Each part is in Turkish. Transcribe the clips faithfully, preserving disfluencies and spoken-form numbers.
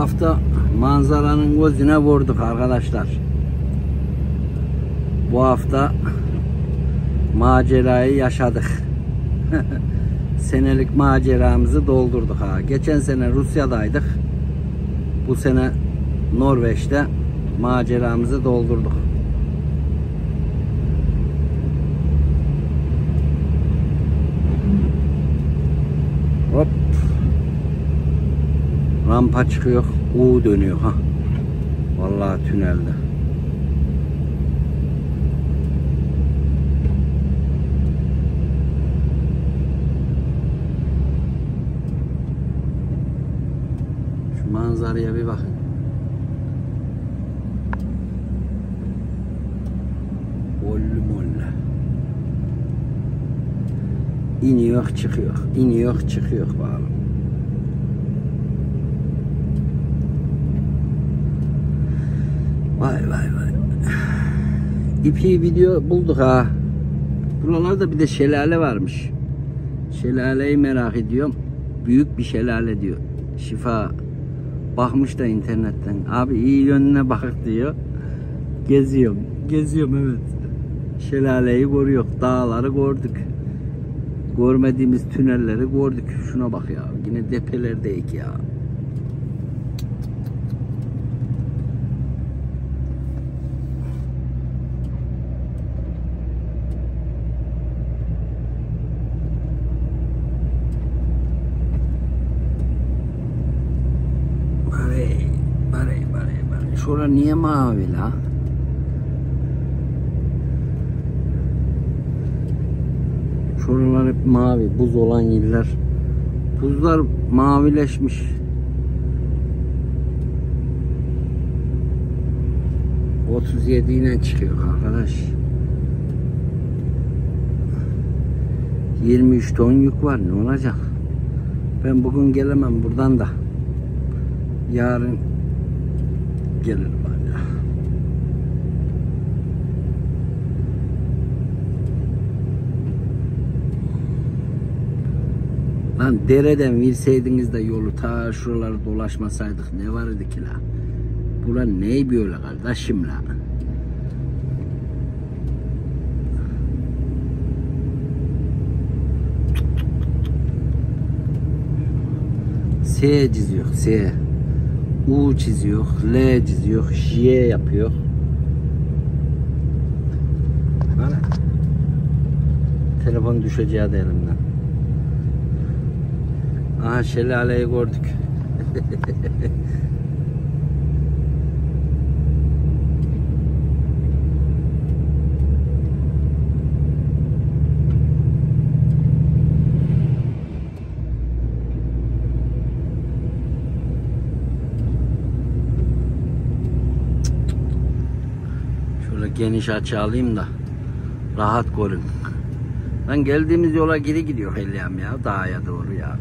hafta manzaranın gözüne vurduk arkadaşlar. Bu hafta macerayı yaşadık. Senelik maceramızı doldurduk ha. Geçen sene Rusya'daydık. Bu sene Norveç'te maceramızı doldurduk. Hop. Rampa çıkıyor. U dönüyor ha. Vallahi tünelde. Şu manzaraya bir bakın. Bollü molle. İniyor çıkıyor. İniyor çıkıyor bağlı. Vay vay vay. İpi video bulduk ha. Buralarda bir de şelale varmış. Şelaleyi merak ediyorum. Büyük bir şelale diyor. Şifa. Bakmış da internetten. Abi iyi yönüne bakık diyor. Geziyorum. Geziyorum evet. Şelaleyi görüyor. Dağları gördük. Görmediğimiz tünelleri gördük. Şuna bak ya. Yine depelerdeyik ya. Şura niye mavi la? Şuralar hep mavi. Buz olan yerler. Buzlar mavileşmiş. otuz yedi ile çıkıyor arkadaş. yirmi üç ton yük var. Ne olacak? Ben bugün gelemem buradan da. Yarın gelirim hala. Lan dereden verseydiniz de yolu ta şuraları dolaşmasaydık ne vardı ki la? Bura ney böyle kardeşim la? S çiziyor, S. U çiziyor, L çiziyor, J yapıyor. Böyle. Telefon düşeceği de elimden. Aha şelaleyi gördük. Geniş açı alayım da rahat görün. Lan geldiğimiz yola geri gidiyor Helyam ya, dağa doğru ya.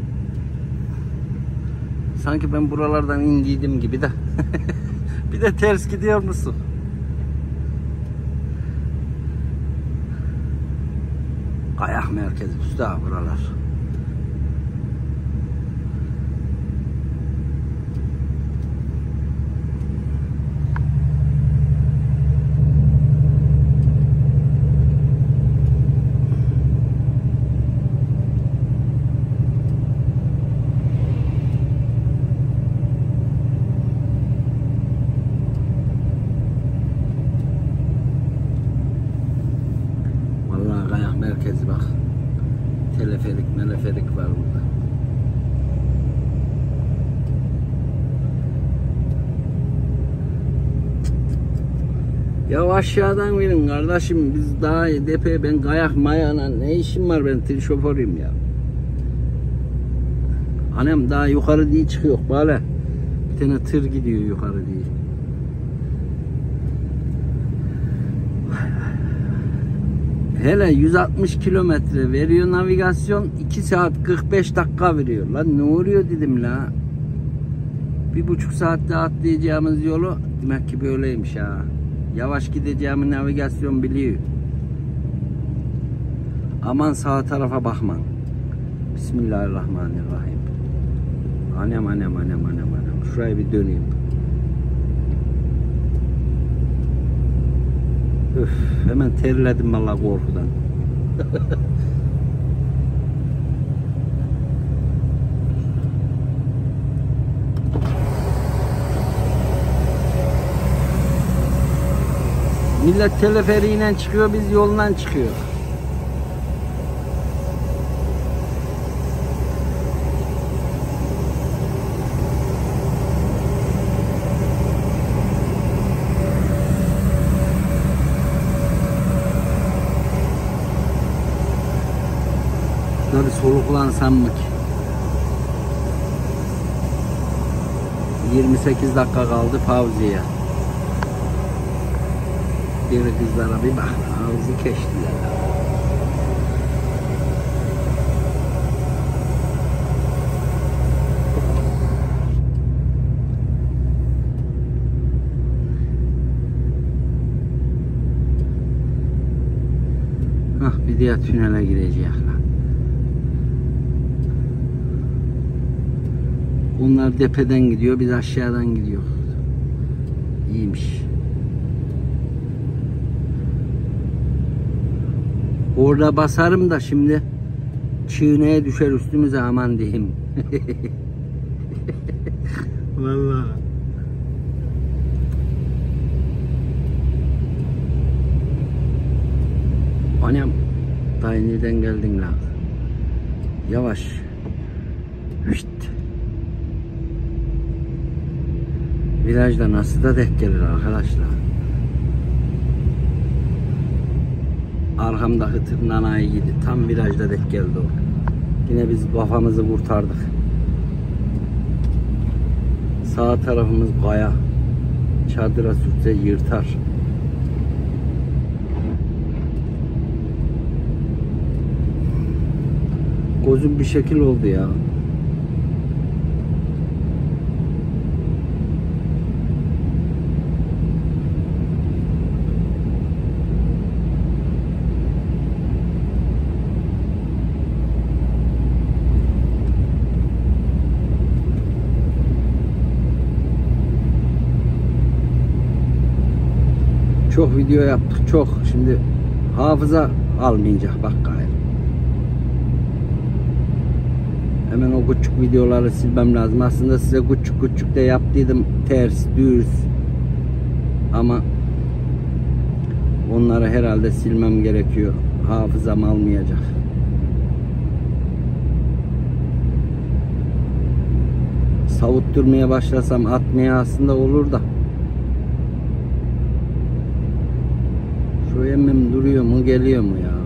Sanki ben buralardan indiydim gibi de. Bir de ters gidiyor musun? Kayak merkezi usta buralar. Merkezi bak. Teleferik, meleferik var burada. Ya aşağıdan verin kardeşim, biz daha depe, ben kayak mayana ne işim var, ben tır şoförüyüm ya. Annem daha yukarı diye çıkıyor böyle. Bir tane tır gidiyor yukarı diye. Hele yüz altmış kilometre veriyor navigasyon, iki saat kırk beş dakika veriyor. Lan ne oluyor dedim la. Bir buçuk saatte atlayacağımız yolu demek ki böyleymiş ha. Yavaş gideceğimi navigasyon biliyor. Aman sağ tarafa bakman. Bismillahirrahmanirrahim. Anam anam anam anam anam. Şuraya bir döneyim. Üf, hemen terledim vallahi korkudan. Millet teleferiyle çıkıyor, biz yoldan çıkıyor. Şurada bir soluklansam mı ki? yirmi sekiz dakika kaldı pauzeye. Bir kızlara bir bak, ağzı keştiler. Hah, bir diğer tünele girecekler. Onlar tepeden gidiyor, biz aşağıdan gidiyor. İyiymiş. Orada basarım da şimdi çiğneye düşer üstümüze, aman diyeyim. Vallahi. Anam, dayı nereden geldin lan? Yavaş. Hışt. Virajda nasıl da denk gelir arkadaşlar. Arkamdaki tırnanayı yedi. Tam virajda denk geldi o. Yine biz kafamızı kurtardık. Sağ tarafımız kaya. Çadıra sürtse yırtar. Gözüm bir şekil oldu ya. Çok video yaptık, çok. Şimdi hafıza almayacak bak gayrı. Hemen o küçük videoları silmem lazım. Aslında size küçük küçük de yaptıydım, ters, düz. Ama onları herhalde silmem gerekiyor. Hafızam almayacak. Savutturmaya başlasam atmaya aslında olur da. Şu emmim duruyor mu, geliyor mu ya?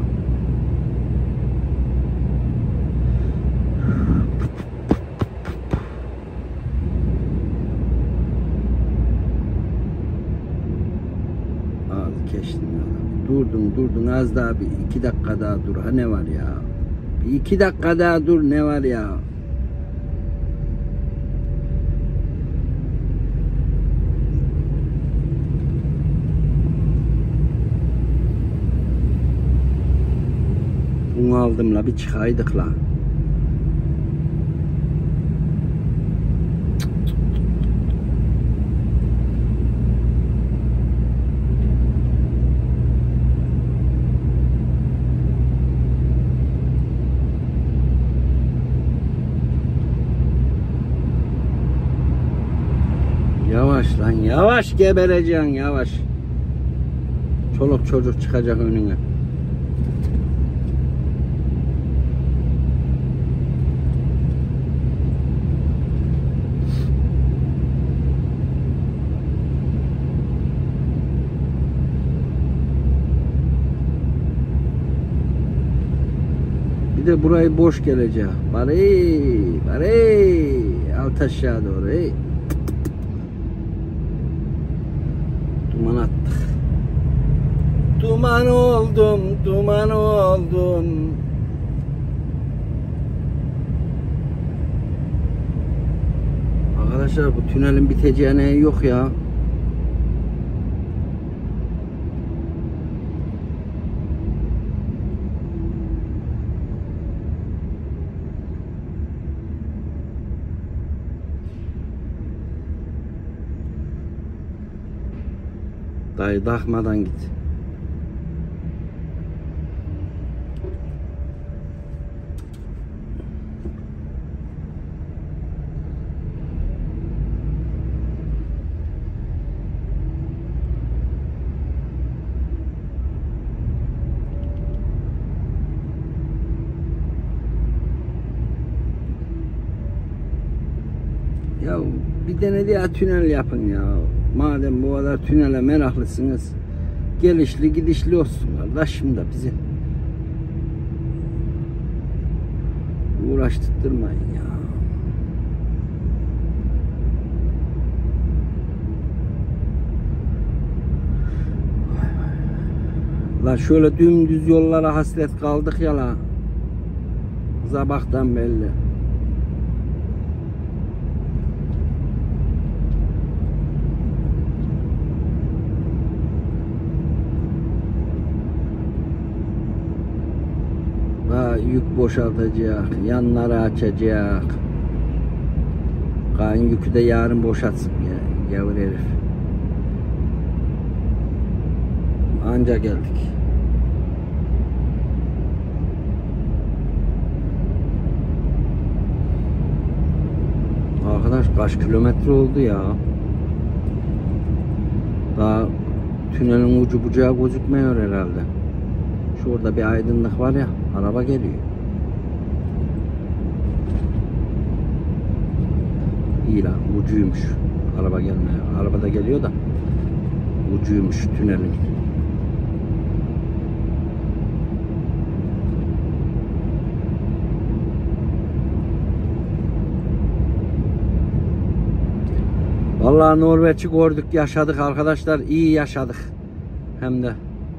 Az geçtim ya. Durdun durdun, az daha bir iki dakika daha dur. Ha ne var ya? Bir iki dakika daha dur, ne var ya? Bunu aldım la, bir çıkaydık la. Yavaş lan, yavaş, gebereceksin, yavaş. Çoluk çocuk çıkacak önüne. Bir de burayı boş gelecek. Bari, bari, alt aşağı doğru. Hey. Duman attık. Duman oldum, duman oldum. Arkadaşlar bu tünelin biteceğine yok ya. Dayı takmadan git. Ya bir tane diye tünel yapın ya. Madem bu kadar tünele meraklısınız, gelişli gidişli olsun kardeşim da bizi uğraştırmayın ya. La şöyle dümdüz yollara hasret kaldık ya la. Sabahtan belli. Yük boşaltacak, yanları açacak. Kaan yükü de yarın boşaltsın ya, gavur herif. Anca geldik. Arkadaş kaç kilometre oldu ya? Daha tünelin ucu bucağı gözükmüyor herhalde. Şurada bir aydınlık var ya, araba geliyor. İyi lan, ucuymuş. Araba gelmiyor. Araba da geliyor da ucuymuş tünelin. Vallahi Norveç'i gördük, yaşadık arkadaşlar. İyi yaşadık. Hem de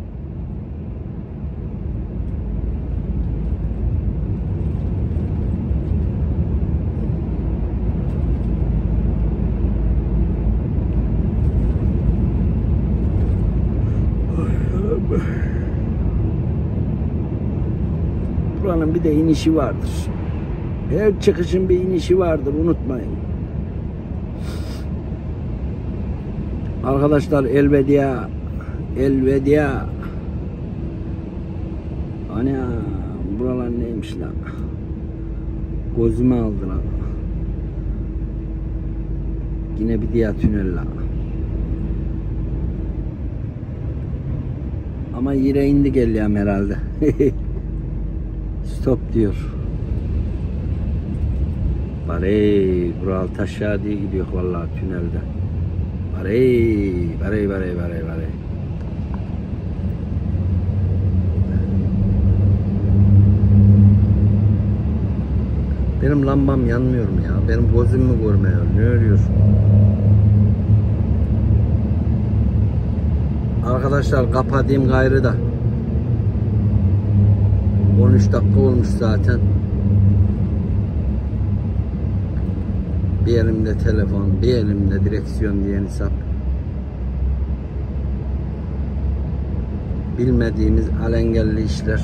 buranın bir de inişi vardır. Her çıkışın bir inişi vardır, unutmayın. Arkadaşlar elvediya, elvediya. Ana buralar neymiş lan? Gözüme aldı lan. Yine bir diğer tünel lan. Ama yere indi geliyorum herhalde. Stop diyor. Barey, bural taşağı diye gidiyor vallahi tünelde. Barey, barey, barey, barey, barey. Benim lambam yanmıyor mu ya? Benim gözüm mü görmüyor? Ne örüyor? Arkadaşlar kapatayım gayrı da. on üç dakika olmuş zaten. Bir elimde telefon, bir elimde direksiyon diyen hesap. Bilmediğimiz alengelli işler,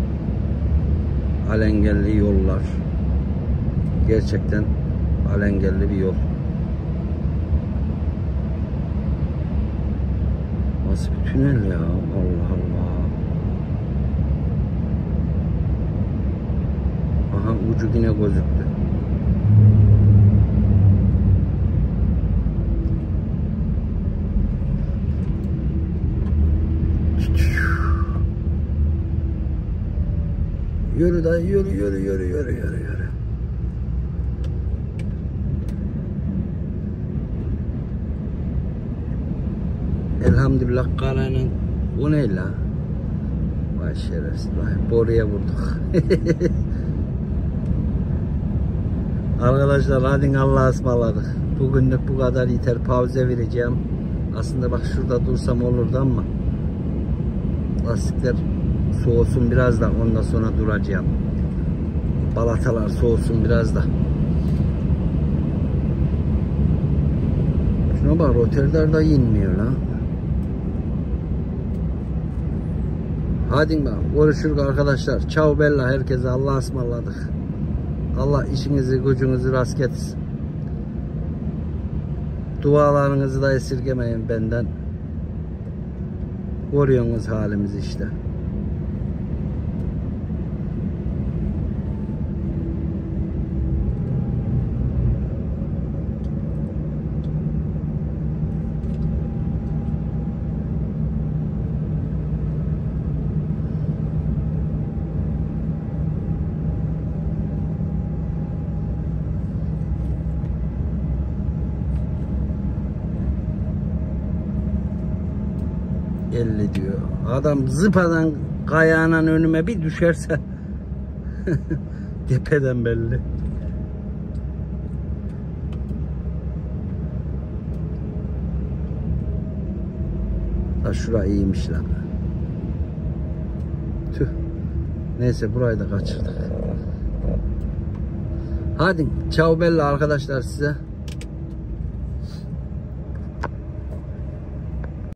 alengelli yollar. Gerçekten alengelli bir yol. Nasıl bir tünel ya? Allah Allah. Aha ucu yine gözüktü. Yürü dayı, yürü yürü yürü yürü yürü yürü. Elhamdülillah karayla. O ne la? Vay şerefsiz vay. Boruya vurduk. Arkadaşlar hadi Allah'a ısmarladık. Bugünlük bu kadar yeter. Pauze vereceğim. Aslında bak şurada dursam olurdu ama lastikler soğusun biraz da ondan sonra duracağım. Balatalar soğusun biraz da. Şuna bak, roterler da inmiyor lan. Hadi bak, görüşürüz arkadaşlar. Ciao bella, herkese Allah'a ısmarladık. Allah işinizi gücünüzü rast getirsin. Dualarınızı da esirgemeyin benden. Görüyorsunuz halimizi işte. elli diyor. Adam zıpadan kayağının önüme bir düşerse tepeden belli. Ha şura iyiymiş lan. Tüh. Neyse burayı da kaçırdık. Hadi çao belli arkadaşlar size.